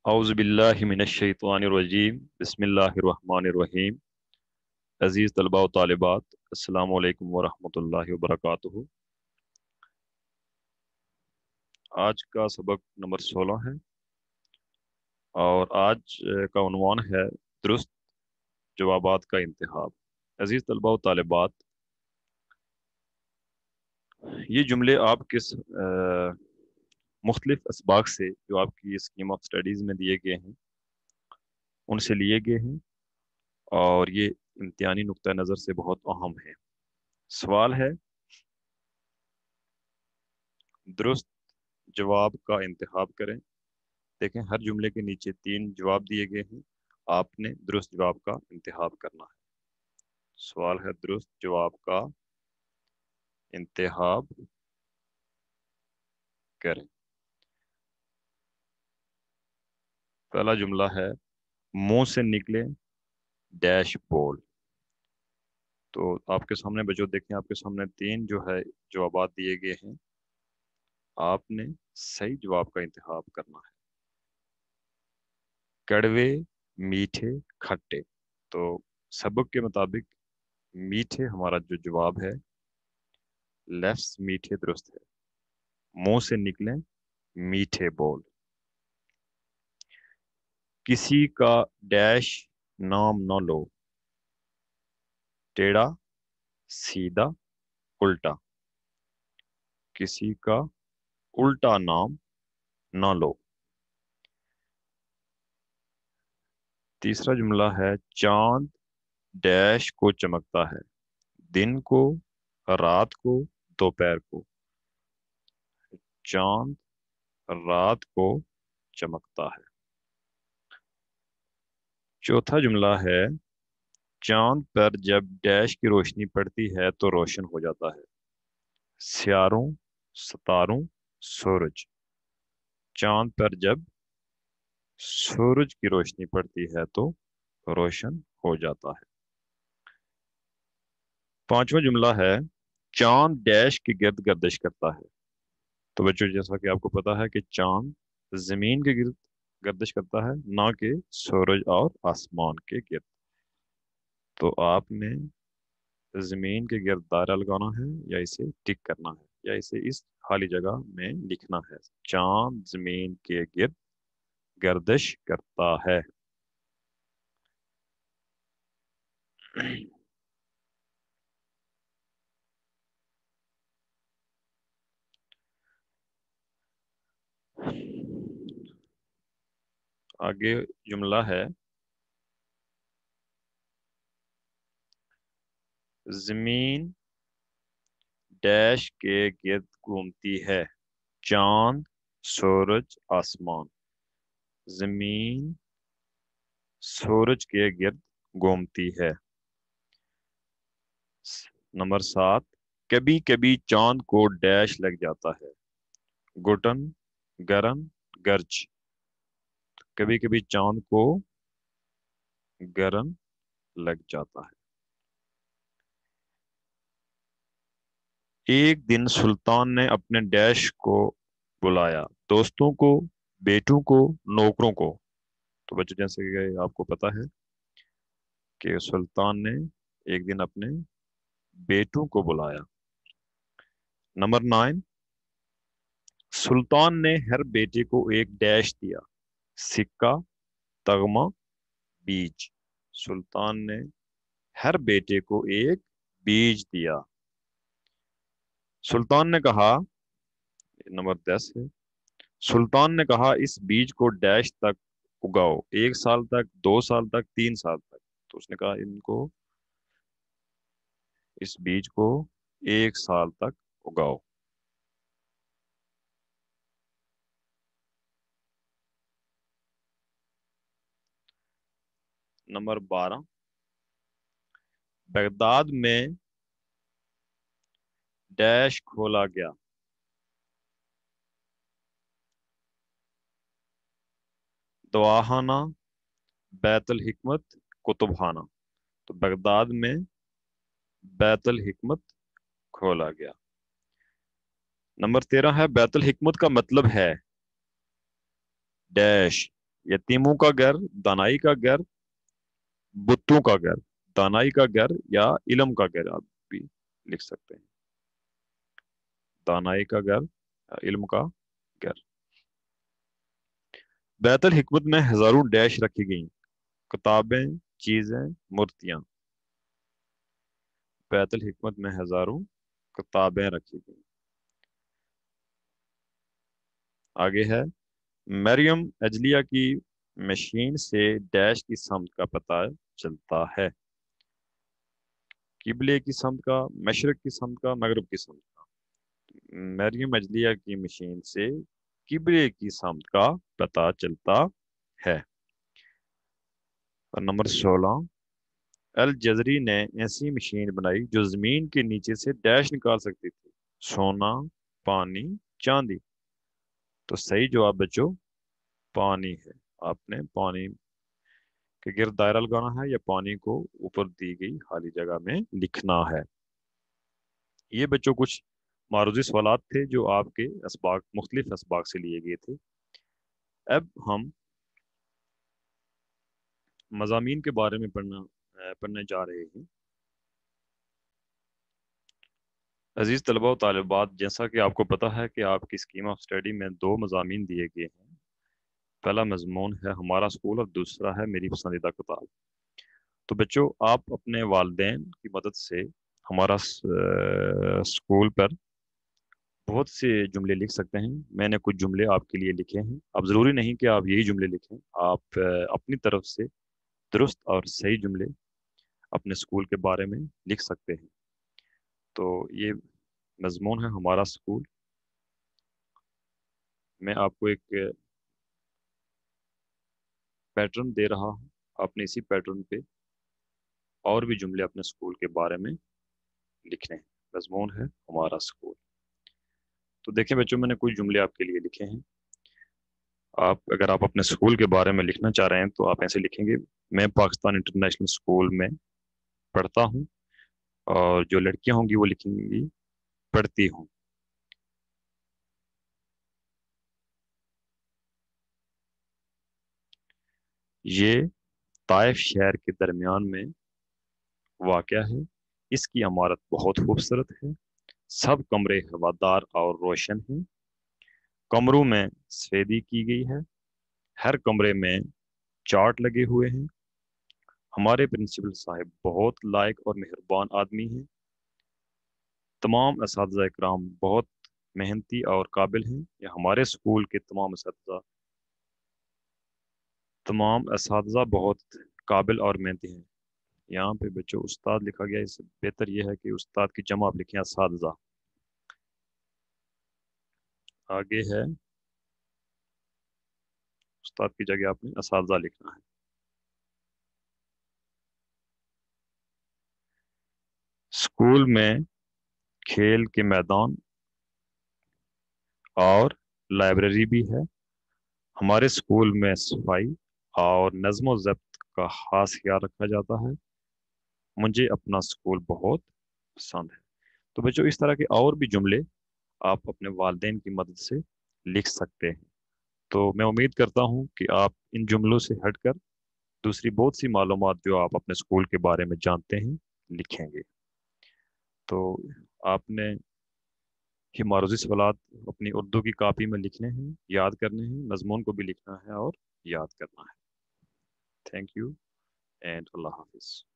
اعوذ باللہ من الشیطان الرجیم بسم اللہ الرحمن الرحیم۔ عزیز طلباء و طالبات، السلام علیکم ورحمۃ اللہ وبرکاتہ۔ آج کا سبق نمبر 16 ہے اور آج کا عنوان ہے درست جوابات کا انتخاب۔ عزیز طلباء و طالبات، یہ جملے آپ کے مختلف اسباق سے جو آپ کی اسکیم آف اسٹڈیز میں دیے گئے ہیں ان سے لیے گئے ہیں اور یہ امتحانی نقطہ نظر سے بہت اہم ہے۔ سوال ہے درست جواب کا انتخاب کریں۔ دیکھیں، ہر جملے کے نیچے 3 جواب دیے گئے ہیں، آپ نے درست جواب کا انتخاب کرنا ہے۔ سوال ہے درست جواب کا انتخاب کریں۔ پہلا جملہ ہے منہ سے نکلے ڈیش بول۔ تو آپ کے سامنے بچوں دیکھیں، آپ کے سامنے 3 جو ہے جوابات دیے گئے ہیں، آپ نے صحیح جواب کا انتخاب کرنا ہے۔ کڑوے، میٹھے، کھٹے۔ تو سبق کے مطابق میٹھے ہمارا جو جواب ہے، لفظ میٹھے درست ہے۔ منہ سے نکلیں میٹھے بول۔ کسی کا ڈیش نام نہ لو، ٹیڑھا، سیدھا، الٹا۔ کسی کا الٹا نام نہ لو۔ تیسرا جملہ ہے چاند ڈیش کو چمکتا ہے، دن کو، رات کو، دوپہر کو۔ چاند رات کو چمکتا ہے۔ چوتھا جملہ ہے چاند پر جب ڈیش کی روشنی پڑتی ہے تو روشن ہو جاتا ہے، سیاروں، ستاروں، سورج۔ چاند پر جب سورج کی روشنی پڑتی ہے تو روشن ہو جاتا ہے۔ پانچواں جملہ ہے چاند ڈیش کے گرد گردش کرتا ہے۔ تو بچوں، جیسا کہ آپ کو پتا ہے کہ چاند زمین کے گرد گردش کرتا ہے، نہ کہ سورج اور آسمان کے گرد۔ تو آپ نے زمین کے گرد دائرہ لگانا ہے یا اسے ٹک کرنا ہے یا اسے اس خالی جگہ میں لکھنا ہے۔ چاند زمین کے گرد گردش کرتا ہے۔ آگے جملہ ہے زمین ڈیش کے گرد گھومتی ہے، چاند، سورج، آسمان۔ زمین سورج کے گرد گھومتی ہے۔ نمبر 7، کبھی کبھی چاند کو ڈیش لگ جاتا ہے، گھٹن، گرن، گرج۔ کبھی کبھی چاند کو گرن لگ جاتا ہے۔ ایک دن سلطان نے اپنے ڈیش کو بلایا، دوستوں کو، بیٹوں کو، نوکروں کو۔ تو بچے، جیسے کہ آپ کو پتا ہے کہ سلطان نے ایک دن اپنے بیٹوں کو بلایا۔ نمبر 9، سلطان نے ہر بیٹے کو ایک ڈیش دیا، سکہ، تغمہ، بیج۔ سلطان نے ہر بیٹے کو ایک بیج دیا۔ سلطان نے کہا، نمبر 10 ہے، سلطان نے کہا اس بیج کو ڈیش تک اگاؤ، 1 سال تک، 2 سال تک، 3 سال تک۔ تو اس نے کہا اس بیج کو 1 سال تک اگاؤ۔ نمبر 12، بغداد میں ڈیش کھولا گیا، دواخانہ، بیت الحکمت، کتب خانہ۔ تو بغداد میں بیت الحکمت کھولا گیا۔ نمبر 13 ہے بیت الحکمت کا مطلب ہے ڈیش، यतीमों का घर, दानाई का घर, बुत्तों का घर। दानाई का घर या इल्म का घर आप भी लिख सकते हैं। दानाई का घर या इल्म का घर। बैतुल हिकमत में हजारों डैश रखी गई, किताबें, चीजें, मूर्तियां। बैतुल हिकमत में हजारों किताबें रखी गई। आगे है, मरियम अजलिया की मशीन से डैश की समत का पता चलता है। किबले की समत का, मशरक की समत का, मगरब की समत का। मरियम अजलिया की मशीन से किबले की समत का पता चलता है। और नंबर 16, अल जजरी ने ऐसी मशीन बनाई जो जमीन के नीचे से डैश निकाल सकती थी। सोना, पानी, चांदी। तो सही जवाब बच्चों पानी है। आपने पानी के गिर्द दायरा लगाना है या पानी को ऊपर दी गई खाली जगह में लिखना है। ये बच्चों कुछ मारूजी सवालात थे जो आपके असबाक, मुख्तलिफ असबाक से लिए गए थे। अब हम मज़ामीन के बारे में पढ़ने जा रहे हैं। अजीज तलबा और तालिबात, जैसा कि आपको पता है कि आपकी स्कीम ऑफ स्टडी में दो मज़ामीन दिए गए हैं। पहला मजमून है हमारा स्कूल और दूसरा है मेरी पसंदीदा किताब। तो बच्चों आप अपने वालिदैन की मदद से हमारा स्कूल पर बहुत से जुमले लिख सकते हैं। मैंने कुछ जुमले आपके लिए लिखे हैं। अब ज़रूरी नहीं कि आप यही जुमले लिखें, आप अपनी तरफ से दुरुस्त और सही जुमले अपने स्कूल के बारे में लिख सकते हैं। तो ये मजमून है हमारा स्कूल। मैं आपको एक पैटर्न दे रहा हूँ, आपने इसी पैटर्न पे और भी जुमले अपने स्कूल के बारे में लिखने हैं। मजमून है हमारा स्कूल। तो देखें बच्चों, मैंने कुछ जुमले आपके लिए लिखे हैं। अगर आप अपने स्कूल के बारे में लिखना चाह रहे हैं तो आप ऐसे लिखेंगे, मैं पाकिस्तान इंटरनेशनल स्कूल में पढ़ता हूँ। और जो लड़कियां होंगी वो लिखेंगी पढ़ती हूँ। ये ताइफ शहर के दरमियान में वाक़या है। इसकी इमारत बहुत खूबसूरत है। सब कमरे हवादार और रोशन हैं। कमरों में सफेदी की गई है। हर कमरे में चार्ट लगे हुए हैं। हमारे प्रिंसिपल साहब बहुत लायक और मेहरबान आदमी हैं। तमाम असातिज़ा इकराम बहुत मेहनती और काबिल हैं। या हमारे स्कूल के तमाम असातिज़ा बहुत काबिल और मेहनती हैं। यहाँ पे बच्चों उस्ताद लिखा गया है, इससे बेहतर यह है कि उस्ताद की जमा आप लिखें असातिज़ा। आगे है, उस्ताद की जगह आपने असातिज़ा लिखना है। स्कूल में खेल के मैदान और लाइब्रेरी भी है। हमारे स्कूल में सफाई और नज़्म व ज़ब्त का खास ख्याल रखा जाता है। मुझे अपना स्कूल बहुत पसंद है। तो बच्चों इस तरह के और भी जुमले आप अपने वालिदैन की मदद से लिख सकते हैं। तो मैं उम्मीद करता हूँ कि आप इन जुमलों से हटकर दूसरी बहुत सी मालूमात जो आप अपने स्कूल के बारे में जानते हैं लिखेंगे। तो आपने ये मारूजी सवालात अपनी उर्दू की कापी में लिखने हैं, याद करने हैं, मजमून को भी लिखना है और याद करना है। थैंक यू एंड अल्लाह हाफिज़।